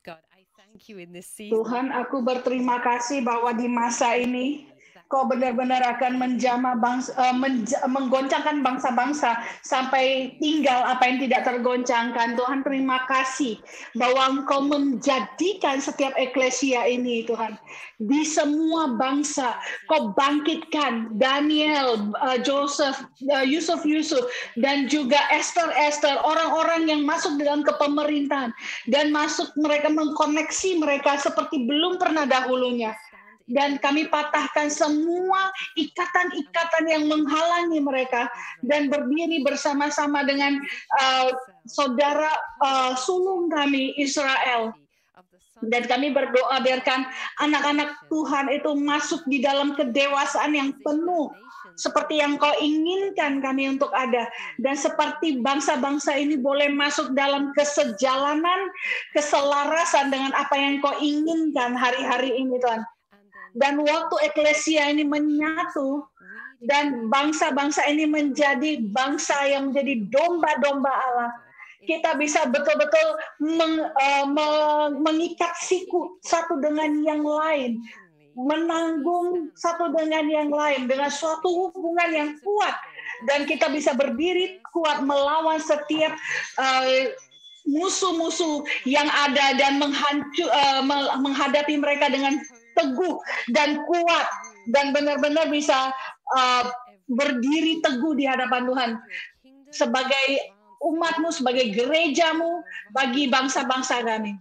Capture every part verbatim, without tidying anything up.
Tuhan, aku berterima kasih bahwa di masa ini Kau benar-benar akan menjamah bangsa, uh, menja, menggoncangkan bangsa-bangsa sampai tinggal apa yang tidak tergoncangkan. Tuhan, terima kasih bahwa Engkau menjadikan setiap eklesia ini, Tuhan, di semua bangsa. Kau bangkitkan Daniel, uh, Joseph, uh, Yusuf Yusuf, dan juga Esther Esther, orang-orang yang masuk dalam kepemerintahan dan masuk mereka mengkoneksi mereka seperti belum pernah dahulunya. Dan kami patahkan semua ikatan-ikatan yang menghalangi mereka dan berdiri bersama-sama dengan uh, saudara uh, sulung kami Israel. Dan kami berdoa biarkan anak-anak Tuhan itu masuk di dalam kedewasaan yang penuh seperti yang Kau inginkan kami untuk ada. Dan seperti bangsa-bangsa ini boleh masuk dalam kesejalanan, keselarasan dengan apa yang Kau inginkan hari-hari ini, Tuhan. Dan waktu eklesia ini menyatu dan bangsa-bangsa ini menjadi bangsa yang menjadi domba-domba Allah, kita bisa betul-betul meng, uh, mengikat siku satu dengan yang lain, menanggung satu dengan yang lain dengan suatu hubungan yang kuat, dan kita bisa berdiri kuat melawan setiap uh, musuh-musuh yang ada dan menghancur, uh, menghadapi mereka dengan teguh dan kuat dan benar-benar bisa uh, berdiri teguh di hadapan Tuhan sebagai umat-Mu, sebagai gereja-Mu, bagi bangsa-bangsa kami.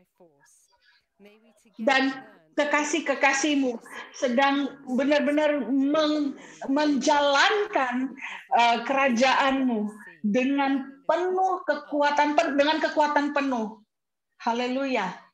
Dan kekasih-kekasih-Mu sedang benar-benar men menjalankan uh, kerajaan-Mu dengan penuh kekuatan, dengan kekuatan penuh. Haleluya.